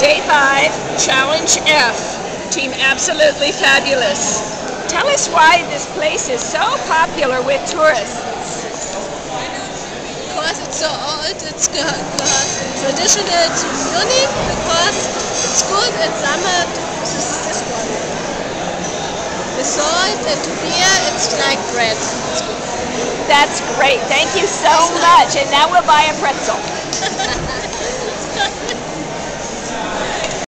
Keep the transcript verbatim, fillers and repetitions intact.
Day five, Challenge F. Team Absolutely Fabulous. Tell us why this place is so popular with tourists. Because it's so old, it's got, got traditional to Munich, because it's good in summer. This is this one. The salt and the beer, it's like bread. It's good. That's great. Thank you so much. And now we'll buy a pretzel.